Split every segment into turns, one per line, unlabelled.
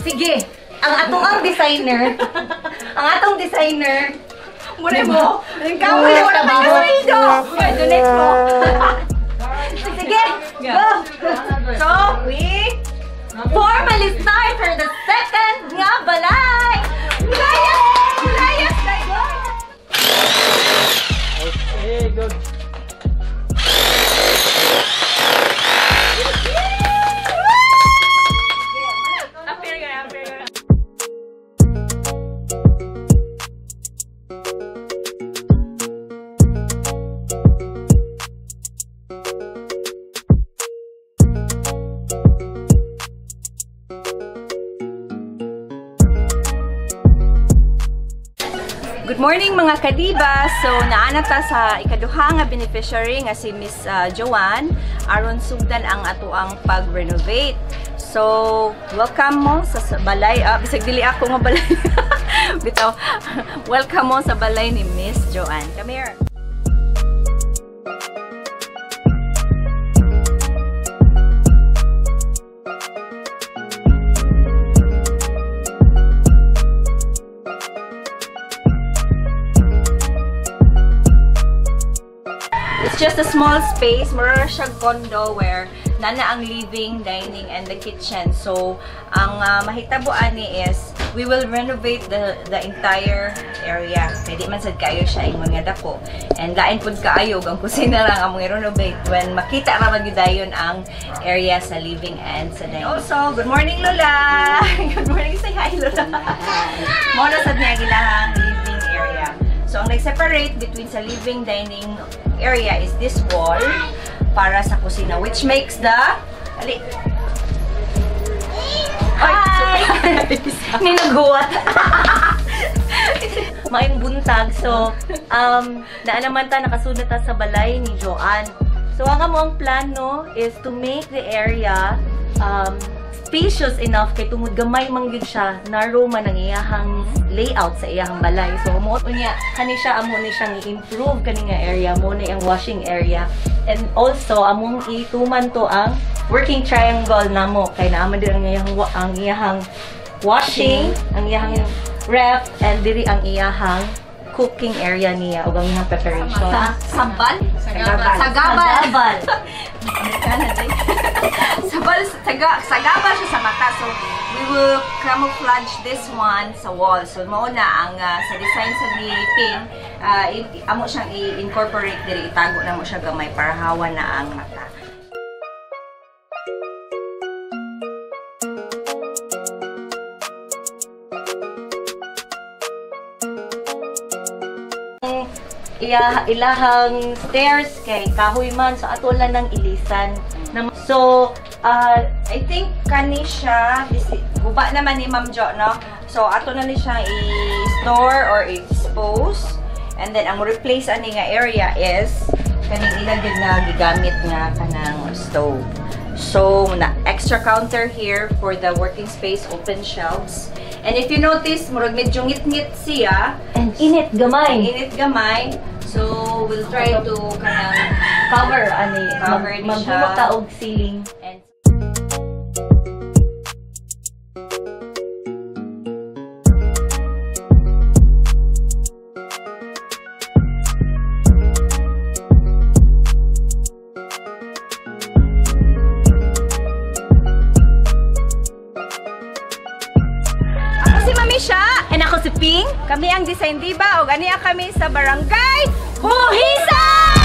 Sige, ang atong designer, ang atong designer, muna mo, ang kamay, wala pa yung video. Donate mo. Sige, go. So, we formally start for the second nga balay. Layas! Layas!
Okay, good.
Good morning mga kadibas! So naana ta sa ikaduha nga beneficiary nga si Miss Joanne aron sugdan ang atoang pag-renovate. So welcome mo sa balay. Bisag dili ako nga balay. Bitaw. Welcome mo sa balay ni Miss Joanne. Come here. It's just a small space, mura siya condo where nana ang living, dining, and the kitchen. So, ang mahitabo ani is we will renovate the entire area. Pwede man sad kayo siya ingon nga dako. And lain pud kaayog ang kusina lang ang renovate when makita ra man gyud ang area sa living and sa dining. Also, good morning Lola. Good morning, say hi Lola. Mo na sad niya gilahang living area. So, ang nag-separate between sa living, dining area is this wall para sa kusina, which makes the... Ali! Hi! Ninaguwat! Maayong buntag. So, naanaman ta, nakasunod ta sa balay ni Joanne. So, ang among plano is to make the area spacious enough kay tungod gamay man gyud siya, narrow man ang iyahang layout sa iyahang balay. So mo unya kani siya amo ni siyang i-improve kani nga area mo na ang washing area. And also among ituman to ang working triangle namo kay naama din ang iyahang washing, ang iyahang ref, and diri ang iyahang cooking area niya ug ang iyang preparation.
Sabal?
Sagabal.
Sagabal.
Sagabal siya sa mata. So, we will camouflage this one sa wall. So, mauna ang sa design sa ni Ping, amo siyang i-incorporate diri, itago na mo siya gamay para hawa na ang mata. Ilahang stairs kay kahoy man, so ato lang ng ilisan. So, I think kani siya, guba naman ni Ma'am Jo, no? So, ato na ni siyang i-store or i-dispose. And then, ang replace ani nga area is kaning ilagid na gigamit nga kanang stove. So, na extra counter here for the working space, open shelves. And if you notice, murag medyo ngit-ngit siya.
And init gamay.
Init gamay. So, we'll try to kanang
Cover ani.
Cover ni siya.
Magbuwa ka og ceiling.
And ako si Mami Sha, and ako si Ping. Kami ang Design Diva, o ganiya kami sa Barangay Buhisa!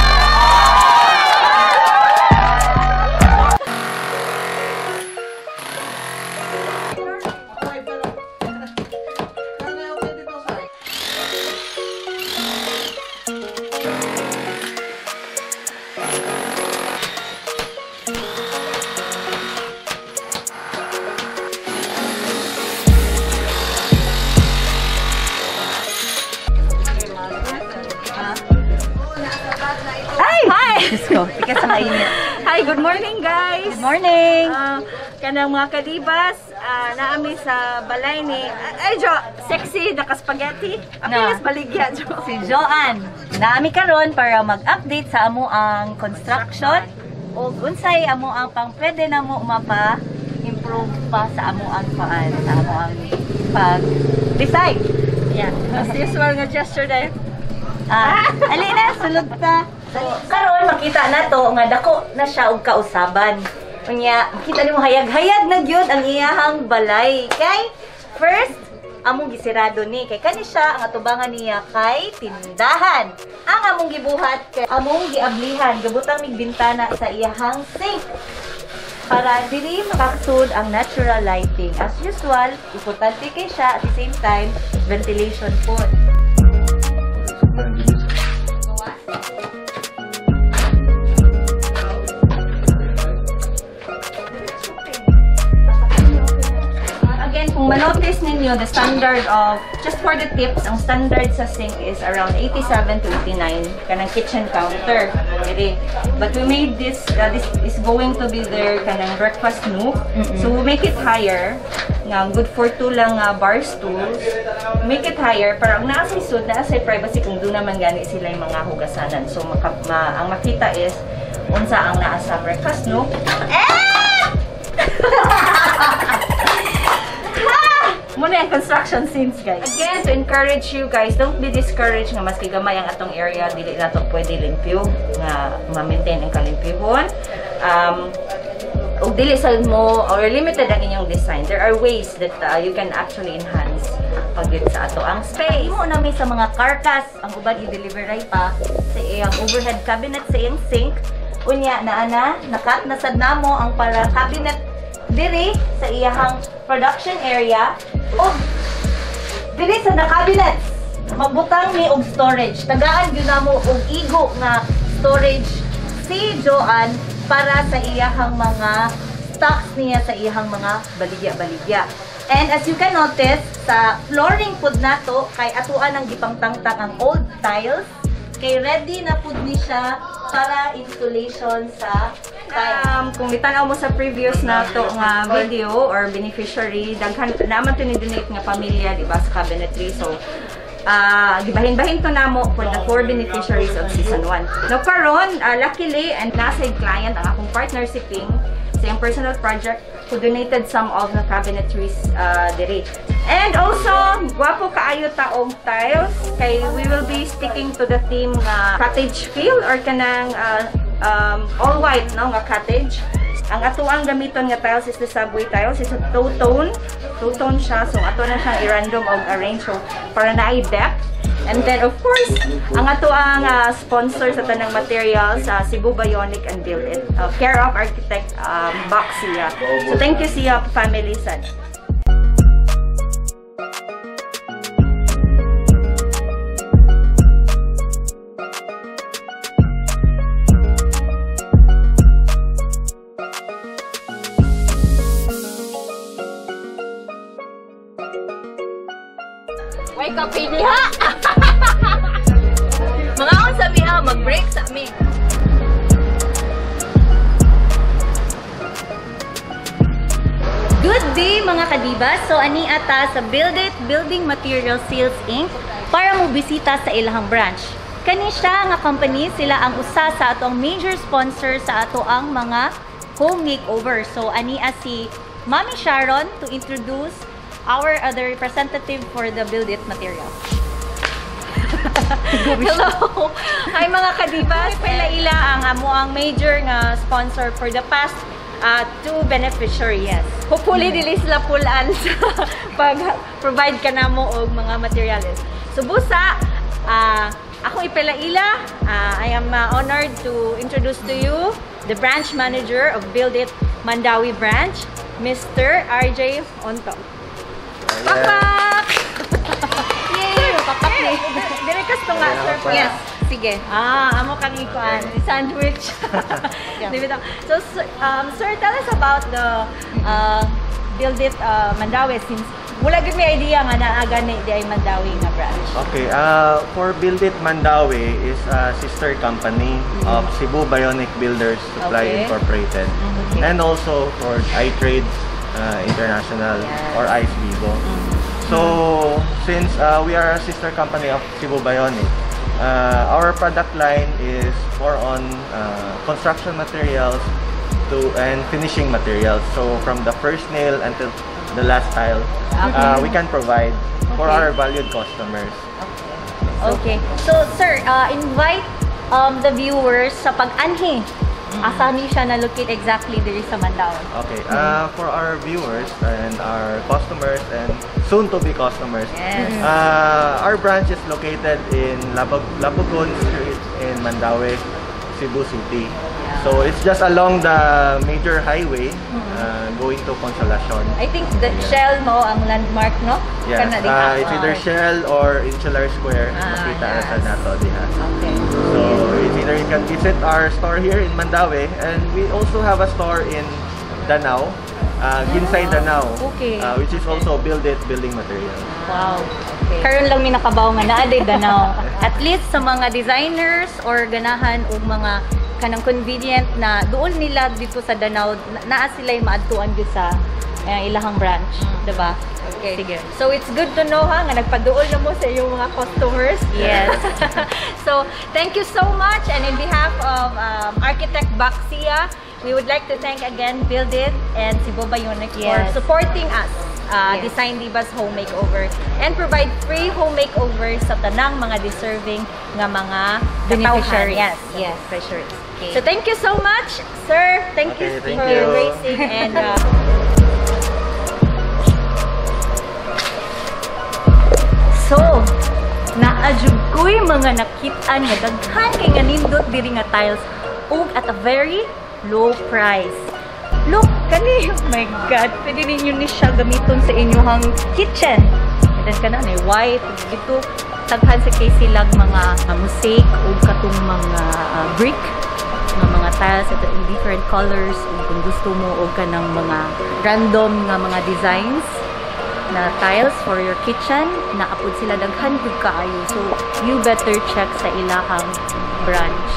Hi, good morning guys.
Good morning.
Kanang mga kadibas, naami sa balay ni Jo, sexy naka spaghetti. Apilas baligya Jo.
Si Joanne. Naami karon para mag-update sa amo ang construction ug unsay amo ang pang pwede namo mapa-improve improve pa sa amo ang paan, sa amo ang pag-decide. Yeah.
As usual nga gesture dahil.
Alina, sulod ta. Karon makita na to nga dako na siya og kausaban. Unya, makita nimo hayag-hayag na gyud ang iyahang balay. Kay first, among gisirado ni kay kani siya ang atubangan niya kay tindahan. Ang among gibuhat kay among giablihan, gabutang mig bintana sa iyahang sink. Para dili makasud ang natural lighting. As usual, importante kay siya at the same time, ventilation po.
Again, kung manotice ninyo, the standard of, just for the tips, ang standard sa sink is around 87 to 89 kanang kitchen counter. Really. But we made this, this is going to be their kanang breakfast nook. So we make it higher, nga good for 2 lang bar stools. Make it higher, para ang naasay sud, naasay privacy kung doon naman gani sila yung mga hugasanan. So ang makita is, unsa ang naasa breakfast nook. Muna yung construction scenes, guys. Again, to encourage you guys, don't be discouraged nga maski gamay ang atong area, dili na to pwede limpyo, nga ma-maintain ang kalimpyhon. O dili sa mo, or limited ang inyong design, there are ways that you can actually enhance pag-yun sa ato ang space.
Imo na may sa mga carcass, ang uban i-deliver pa sa iyang overhead cabinet sa iyang sink. Unya, nakat na sad namo ang para cabinet diri sa iyahang production area. Oh, dili sa cabinets magbutang ni og storage. Tagaan gyud namo og igo nga storage si Joanne para sa iyahang mga stocks niya sa iyahang mga baligya-baligya. And as you can notice, sa flooring pud nato kay atuan ang gipangtangtang ang old tiles, kay ready na pud ni siya para installation sa
kung itanaw mo sa previous na to nga video or beneficiary, daghan naman to ni-donate nga pamilya, di ba, sa cabinetry. So, gibahin-bahin to namo for the 4 beneficiaries of season 1. Now, karon, luckily, and nasa client, ang akong partner si Ping, sa yung personal project, who donated some of the cabinetries diri. And also, guwapo kaayo taong tiles, kay we will be sticking to the theme nga cottage feel or kanang all white, no, nga cottage. Ang ato ang gamiton nga tiles is the subway tiles. It's a two-tone siya. So ato na siyang i-random og arrange so para na depth. And then of course, ang ato ang sponsor sa tanang materials sa Cebu Bionic and Build It. Care of Architect Box siya. So thank you siya family sad.
Way kape diha. Mga on sabi mag-break sa amin. Good day mga kadibas. So ani ata sa Build It Building Material Sales Inc. para mo bisita sa ilahang branch. Kani siya nga company, sila ang usa sa atong major sponsor sa ato ang mga home makeover. So ani si Mami Sharon to introduce our other representative for the Build It material.
Hello! Hi mga kadibas! Ila ang amo ang major nga sponsor for the past 2 beneficiaries. Yes. Hopefully, dili sila pulaan sa pag-provide ka na mo og mga materials. So, busa, ako ipelaila. I am honored to introduce to you the branch manager of Build It Mandawi branch, Mr. RJ Onto. Papak! Yay! Papak ni. Dirikas to nga, sir.
Yes. Sige.
Amo kang ikuan. Sandwich. Yeah. So, sir, tell us about the Build It Mandawi since wala gid may idea nga naaga ni di ay Mandawi nga branch.
Okay, for Build It Mandawi is a sister company of Cebu Bionic Builders Supply Incorporated. And also for iTrade International or ICE Vivo. So, since we are a sister company of Cebu Bionic, our product line is more on construction materials and finishing materials. So from the first nail until the last tile, we can provide for our valued customers.
Okay. So, sir, invite the viewers sa pag-anhi. Asa ni siya na-locate exactly diri sa Mandaue?
Okay. For our viewers and our customers and soon-to-be customers, our branch is located in Lapugon Street in Mandaue, Cebu City. So it's just along the major highway going to Consolacion.
I think the Shell mo ang landmark, no?
Yes,
Kana diha.
it's either Shell or Insular Square. Makita na sa nato diha.
Okay.
So it's either you can visit our store here in Mandaue, and we also have a store in Danao, Ginsay Danao, which is also building material.
Wow. Okay. Karon lang mi nakabaw nga naa day Danao. At least sa mga designers or ganahan o mga kanang convenient na doon nila dito sa Danao, naa sila maadtuan gyud sa ilahang branch, diba? Okay. Sige. So it's good to know ha nga nagpaduol na mo sa iyong mga customers. Yes. So thank you so much, and in behalf of Architect Baxia, we would like to thank again Build It and Cebu Bionic for supporting us. Design Divas Home Makeover and provide free home makeovers sa tanang mga deserving nga mga beneficiaries. Yes, beneficiaries. Okay. So thank you so much, sir. Thank you for gracing and so naadjud ko'y mga nakit-an nga daghan kay nga nindot diri nga tiles ug at a very low price. Look, kani, oh my God, pwede ninyo ni siya gamiton sa inyong kitchen. And then ka na, white, dito, taghan sa kay silag mga mosaic o katong mga brick, mga tiles in different colors, o kung gusto mo o ka ng mga random nga mga designs na tiles for your kitchen, naapod sila daghan jud kaayo. So, you better check sa ilahang branch.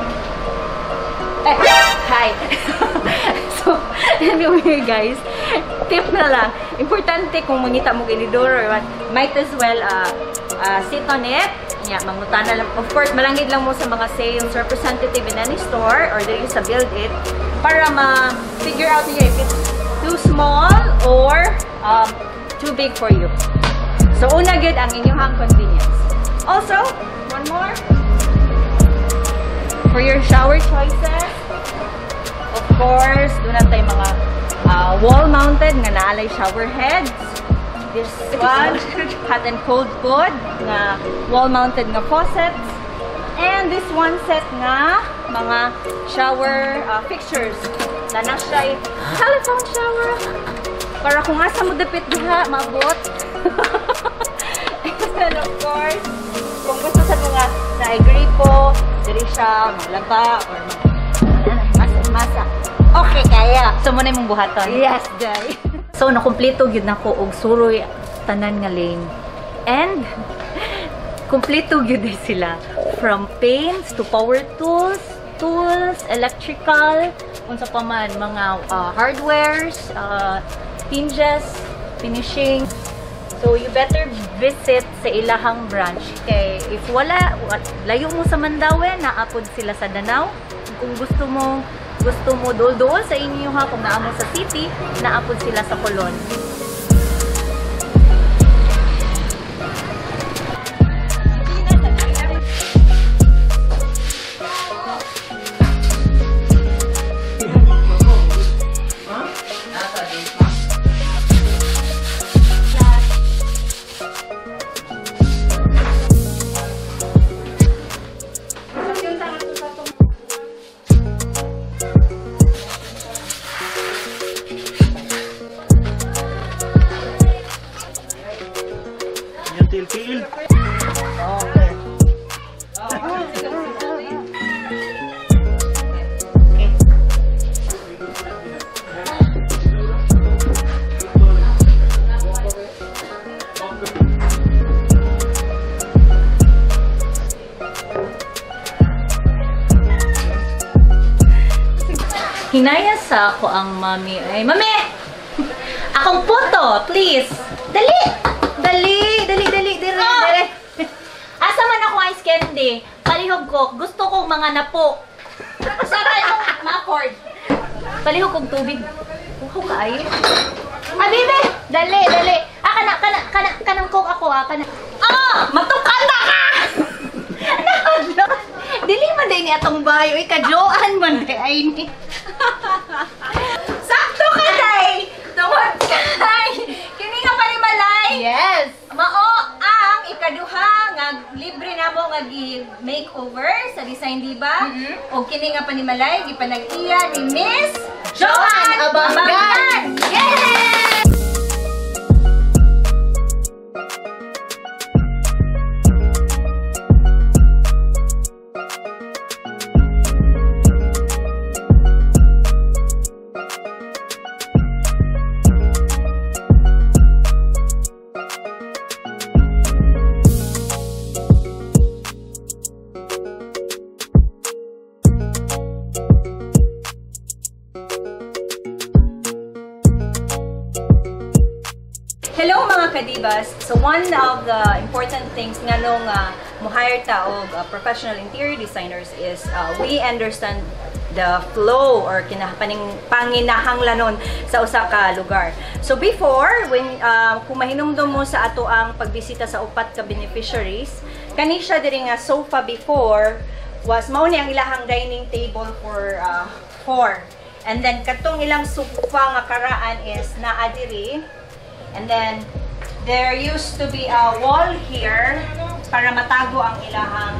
Hi! So, anyway guys, tip na lang. Importante kung mangita mo ganidor or what, might as well sit on it. Yeah, mangutan na lang. Of course, malangit lang mo sa mga sales representative in any store or there is a Build It para ma-figure out niyo if it's too small or too big for you. So, una good ang inyong convenience. Also, one more. For your shower choices, of course, doon na tayo mga wall-mounted nga naalay shower heads. This one, hot and cold pod nga wall-mounted nga faucets. And this one set nga mga shower fixtures. Na siya telephone shower. Para kung asa mo dapit diha, maabot. And of course, kung gusto sa mga na-gripo, diri siya, maglaba, or masa. Okay, kaya. So, muna yung buhaton? Yes, guys. So, nakumpleto yun na ko og suroy tanan nga lane. And, kumpleto yun din sila. From paints to power tools, electrical, unsa pa man, mga hardwares, hinges, finishing. So, you better visit sa ilahang branch. Kay, if wala, layo mo sa Mandaue, naapod sila sa Danao. Kung gusto mo dol-dol sa inyo ha, kung naamo sa city, naapod sila sa Colon.
Til-til.
Hinaya sa ako ang mami. Ay, mami! Akong photo, please! Dali! Dali! Dali! Asa man ako ice candy? Palihog ko. Gusto ko mga napo. Saka yung ma-afford. Palihog kog tubig. Uhaw kaayo. Ah, bibi! Dali, dali. Ah, kanang coke ako, kana. Ah! Matukanda ka! No. Dili man din ni atong bayo. Kadyoan man din ay ni.
Sakto ka, day! Tungod kay! Kini nga panimalay!
Yes!
Mao ang ikaduha nga libre na mo nga gi-makeover sa design, di ba? O kini nga panimalay, gipanag-iya ni Miss
Joanne Abangan!
Yes! Hello mga kadibas! So one of the important things nga nung mo-hire ta og professional interior designers is we understand the flow or panginahanglanon sa usa ka lugar. So before, when kung mahinumdum mo sa ato ang pagbisita sa upat ka beneficiaries, kani siya diri nga sofa before was mao ni ang ilahang dining table for 4. And then katong ilang sofa nga karaan is naa diri. And then, there used to be a wall here para matago ang ilahang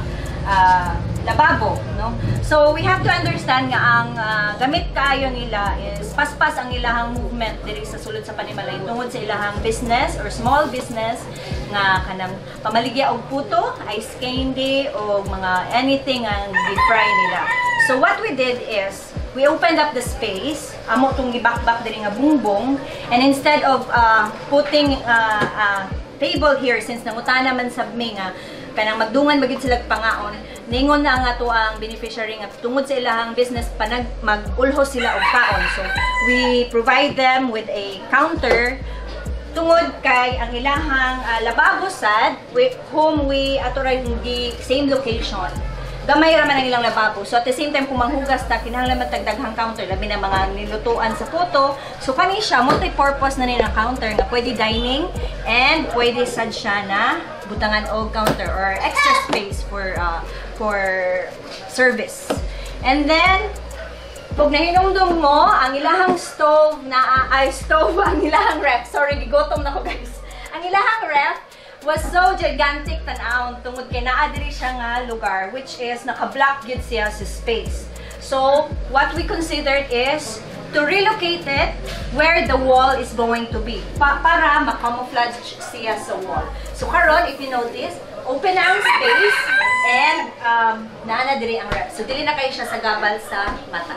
lababo, no? So, we have to understand nga ang gamit kaayo nila is paspas ang ilahang movement diri sa sulod sa panimalay tungod sa ilahang business or small business nga kanang pamaligya og puto, ice candy o mga anything ang gi-fry nila. So, what we did is we opened up the space, amo tong gibakbak diri nga bungbong, and instead of putting a table here, since nangutana man sab mi nga kanang magdungan bagid sila pangaon, ningon na ang ato ang beneficiary nga tungod sa ilahang business panag mag-ulhos sila og kaon. So we provide them with a counter tungod kay ang ilahang lababo sad with whom we ato ray di same location. Gamay ra man ang ilang lababo. So at the same time kung manghugas ta kinahanglan man tagdaghang counter labi na mga nilutuan sa photo. So kani siya multi-purpose na nilang counter nga pwede dining and pwede sad siya na butangan og counter or extra space for service. And then pag nahinumdum mo ang ilahang stove na ang ilahang ref. Sorry, gigotom na ko guys. Ang ilahang ref was so gigantic tan-awon tungod kay naa diri siya nga lugar which is naka-block gyud siya sa space. So, what we considered is to relocate it where the wall is going to be para ma-camouflage siya sa wall. So, karon if you notice, open na ang space and naa na diri ang ref. So, dili na kayo siya sa gabal sa mata.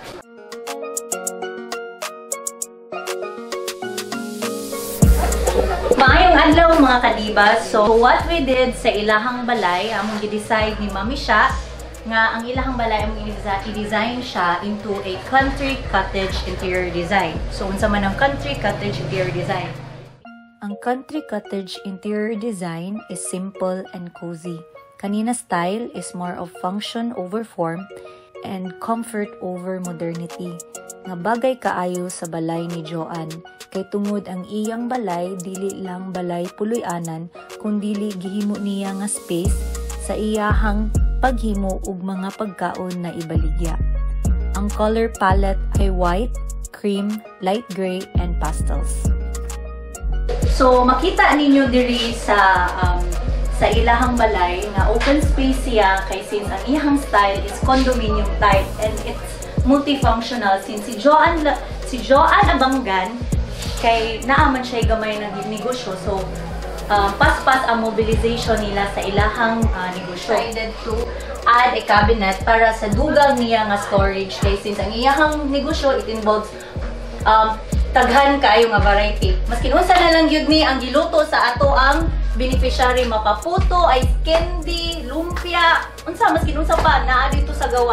Maayong adlaw mga kadibas. So what we did sa ilahang balay, among gi-decide ni Mami siya nga ang ilahang balay among i-design siya into a country cottage interior design. So unsa man ang country cottage interior design? Ang country cottage interior design is simple and cozy. Kanina style is more of function over form and comfort over modernity. Nga bagay kaayo sa balay ni Joanne. Kay tungod ang iyang balay dili lang balay puloy-anan kundi gihimo niya nga space sa iyahang paghimo og mga pagkaon na ibaligya. Ang color palette ay white, cream, light gray, and pastels. So makita ninyo diri sa ilahang balay nga open space siya kay since ang iyang style is condominium type and it's multifunctional since si Joanne Abangan kay naaman siya gamay ng negosyo. So, paspas ang mobilization nila sa ilahang negosyo.
Decided to
add a cabinet para sa dugang niya nga storage kay since ang iyahang negosyo it involves taghan kaayo nga variety. Maski unsa na lang yun ni ang giluto sa ato ang beneficiary, mapaputo, ice candy, lumpia, unsa maski unsa pa naa dito sa gawas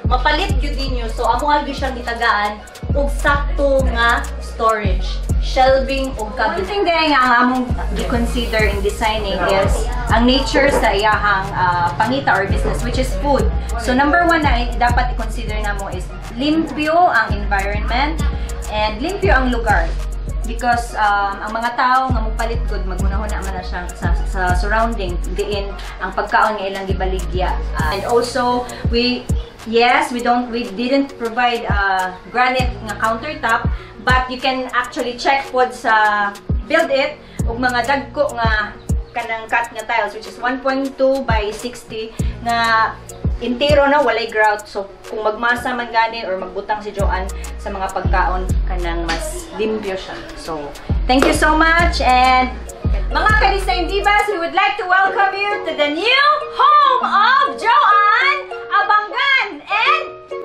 mapalit gyud ninyo. So amo gyud siyang gitagaan og sakto nga storage, shelving ug
One
cabinet.
thing din nga ang among i-consider in designing is ang nature sa iyahang pangita or business, which is food. So number one na dapat i-consider namo is limpyo ang environment and limpyo ang lugar. Because ang mga tao nga mupalit gud magunahuna man na siya sa surrounding diin ang pagkaon nga ilang gibaligya. And also we didn't provide granite nga countertop, but you can actually check pod sa build it ug mga dagko nga kanang cut nga tiles, which is 1.2 by 60 na intero na walay grout. So kung magmasa man gani or magbutang si Joanne sa mga pagkaon kanang mas limpyo siya. So thank you so much, and mga ka-design divas, we would like to welcome you to the new home of Joanne Abangan and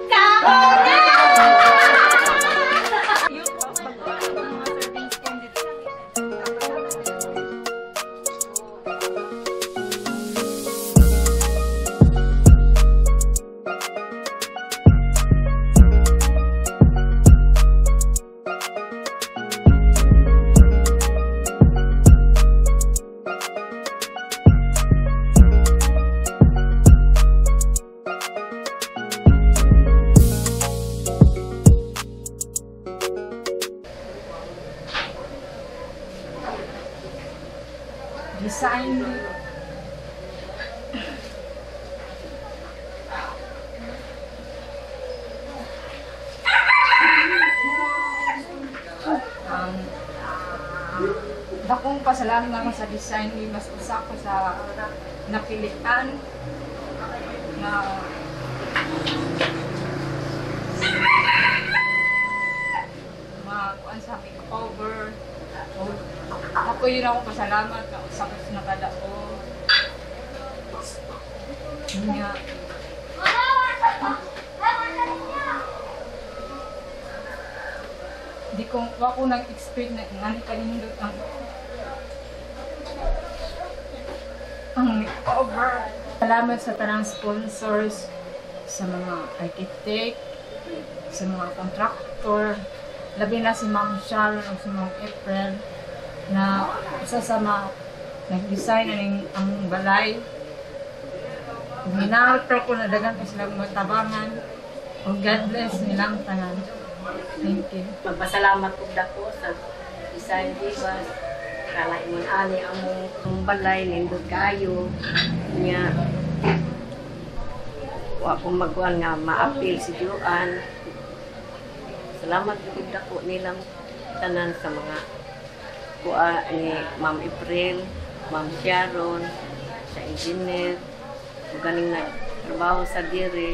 design. Dakong pasalamat ako sa design ni mas usa ko sa napilitan na kuan sa makeover. Ako yun ako pasalamat na usa ko sa nakadao. Nga. Di ko ako nag-expect na ngani kanindot ang makeover. Salamat sa tanang sponsors, sa mga architect, sa mga contractor, labi na si Ma'am Sharon o si Ma'am April na isa sa mga nag-design ang balay. Minalto ko na dagan pa silang matabangan. O God bless nilang tanan. Thank you.
Magpasalamat po dako sa design divas. Kalay mo ani ang balay nindot kayo. Nya wa ko magkuan nga ma-appeal si Joanne. Salamat po dako nilang tanan sa mga kuha ni Ma'am April, Ma'am Sharon, sa engineer, galing na trabaho sa diri.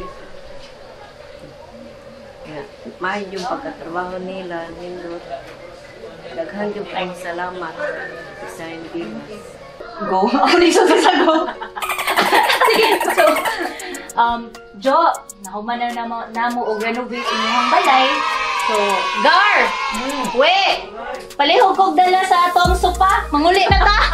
Mahal yung pagkatrabaho nila, nindot. Daghan yung tayong salamat sa design divas.
Go. Ako na isa sa go. Sige. So, Jo, nahuman na namo og renovate inyong balay. So, Gar! We! Palihog kog dala sa atong sopa. Manguli na ta!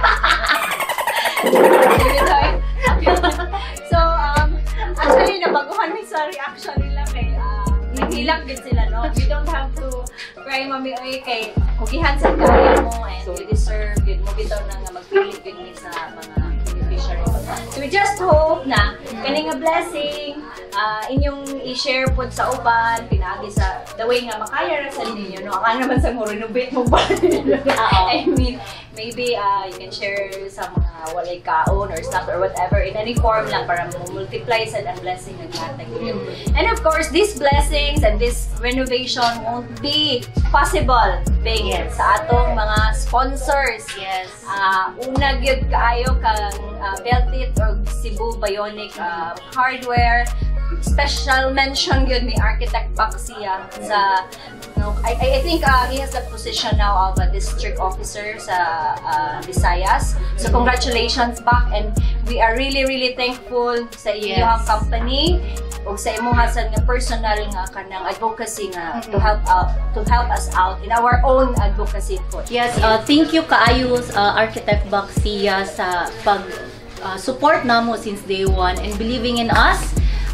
So, actually, nabaguhan mi sa reaction nila kay nahilak din sila, no? You don't have to cry, mami, oy, kay kugihan sa kaya mo and you deserve yun. Mo bitaw na nga magpilit yun sa mga beneficiary. So, we just hope na kaning nga blessing, inyong i-share po sa uban, pinagi sa the way nga makaya ra sa ninyo, no? Ang naman sa mo renovate mo ba? I mean, maybe you can share sa mga walay kaon or stuff or whatever in any form lang para multiply sa ang blessing ng hatag ninyo. And of course, these blessings and this renovation won't be possible based sa atong mga sponsors.
Yes.
Una gyud kaayo kang Beltit or Cebu Bionic Hardware. Special mention yun may Architect Baxia sa I think he has the position now of a district officer sa Visayas. So congratulations back, and we are really thankful sa iyong company o sa imong hasad nga personal nga kanang advocacy nga to help us out in our own advocacy po.
Yes, thank you kaayo Architect Baxia sa pag support namo since day one and believing in us.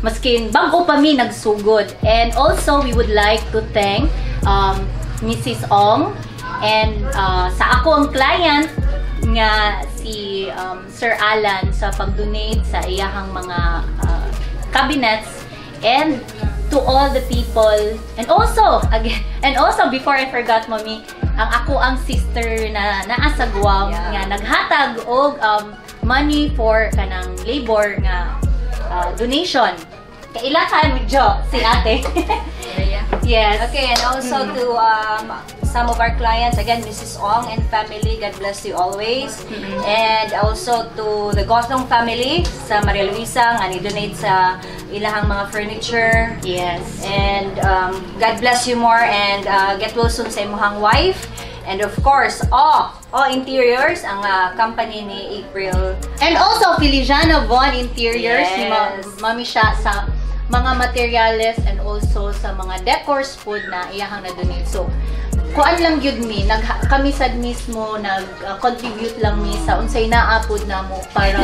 Maskin bago pa mi nagsugod. And also we would like to thank Mrs. Ong and sa ako ang client nga si Sir Alan sa pag-donate sa iyahang mga cabinets, and to all the people, and also before I forgot, Mommy, ang ako ang sister na naa sa Guam nga naghatag og money for kanang labor nga donation. Kailangan medyo si ate. Yes.
Okay, and also to some of our clients, again, Mrs. Ong and family, God bless you always. And also to the Gosong family sa Maria Luisa nga ni-donate sa ilahang mga furniture.
Yes.
And God bless you more, and get well soon sa imuhang wife. And of course, all interiors, ang company ni April.
And also Filipiana Von Interiors, ni
Yes.
Mami siya sa mga materials and also sa mga decors food na iyahang na-donate. So, kuan lang yun mi, kami sad mismo nag-contribute lang mi sa unsay naapod na mo para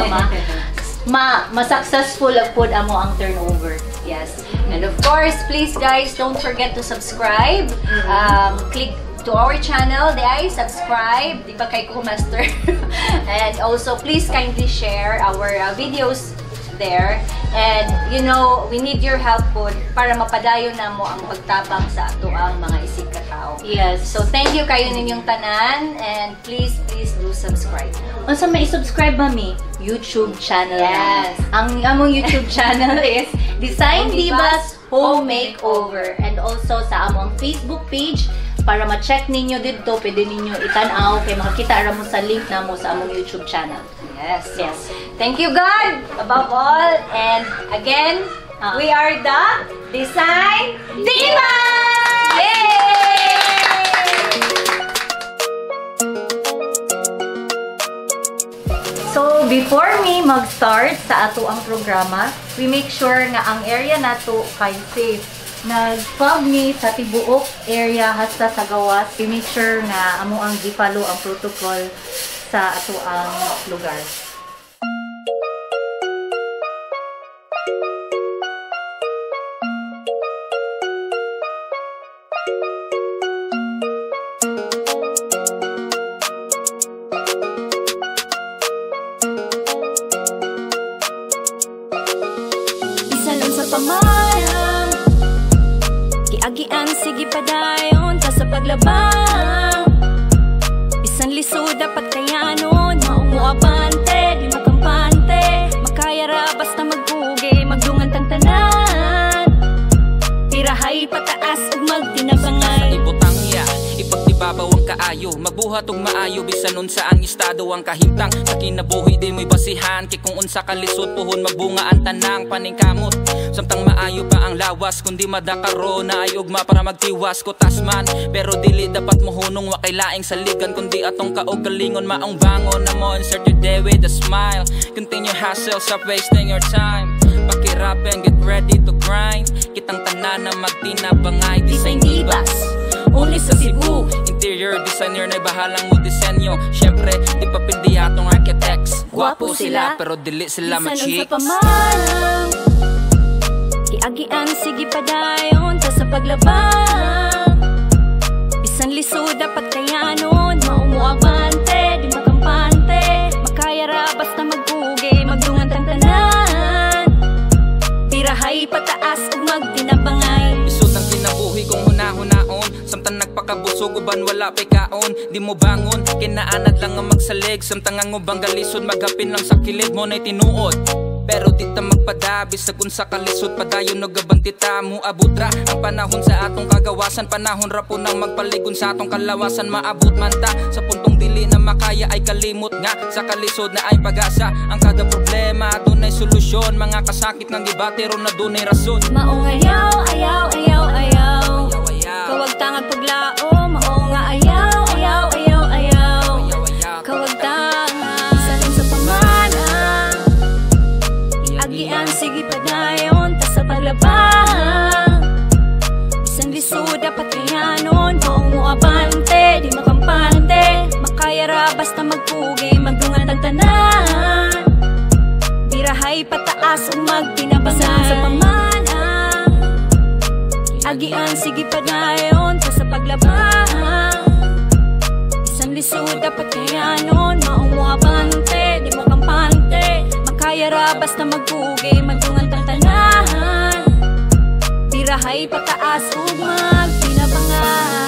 ma-successful apod amo ang turnover.
Yes. And of course, please guys, don't forget to subscribe. Click to our channel, subscribe, di ba kay Master? And also, please kindly share our videos there. And you know, we need your help po para mapadayon na mo ang pagtabang sa ato ang mga isig ka tao.
Yes.
So thank you kayo ninyong tanan, and please do subscribe.
Unsa may subscribe ba mi? YouTube channel.
Yes.
Ang among YouTube channel is Design Divas Home Makeover, and also sa among Facebook page para ma-check ninyo dito, pwede ninyo itan-aw kay makakita ra mo sa link na mo sa among YouTube channel.
Yes. Thank you, God, above all. And again, we are the Design Divas! Yay!
So, before me mag-start sa ato ang programa, we make sure nga ang area nato kay safe. Nag-fog me sa tibuok area hasta sa gawas. We make sure nga amo ang gipalo ang protocol sa ato ang lugar.
Isa lang sa pamayang giagian sige padayon ta sa paglabang. Bisan lisod dapat kayanon, maumuabante, di makampante, makaya ra basta mag-ugi, magdungan tang tanan. Tirahay pataas ug magtinabangay.
Ibutangya, ipagtibabaw ang kaayo, magbuhat ug maayo bisan unsa ang estado ang kahimtang. Sa kinabuhi di mo'y basihan, kay kung unsa ka lisod puhon magbunga ang tanang paningkamot. Samtang maayo pa ang lawas, kundi madakaro na ay ugma para magtiwas ko tasman. Pero dili dapat mohunong wa kay laing saligan, kundi atong kaog galingon maong bangon na mo insert your day with a smile. Continue hustle, stop wasting your time. Pakirap and get ready to grind. Kitang tanan na magtinabangay, Design Divas only sa Cebu. Interior designer na bahalang mo disenyo. Syempre, di pa pindi atong architects. Gwapo sila, pero dili sila ma-chicks.
Sa pamalang giagian sige padayon ta sa paglabang. Bisan lisod dapat kayanon, maumuabante, di makampante, makaya ra basta mag-ugi, magdungan tang tanan. Tirahay pataas ug magtinabangay.
Isod ang kinabuhi kong hunahon-naon, samtang nagpakabusog uban wala pay kaon. Di mo bangon, kinaanad lang ang magsalig, samtang ang ubang galisod maghapin lang sa kilid mo na'y tinuod. Pero di ta magpadabi sa kung sa kalisod padayon no gabantita mo abudra ang panahon sa atong kagawasan. Panahon ra po nang magpaligon sa atong kalawasan, maabot man ta sa puntong dili na makaya ay kalimot nga sa kalisod na ay pag-asa. Ang kada problema dunay solusyon, mga kasakit ng gibati ron na dunay rason.
Maong ayaw, ayaw, ayaw, ayaw,
Ayaw-ayaw,
kawag tangag paglao. Maong ayaw, ayaw, ayaw, ayaw,
ayaw-ayaw,
kawag tangag isa lang sa pamanang. Agian sige padayon ta sa paglabang. Bisan lisod dapat kayanon, maong muabante, di makampante, makaya ra basta magpugi, magdungan ang tanan. Tirahay Dirahay pataas ug magpinabangan sa pamana. Agian sige padayon ta sa paglaban. Isang lisod dapat kayanon, maong mo abante, di mo kampante. Makaya ra basta magugay, magdungan tang tanan. Dirahay pataas ug magpinabangan.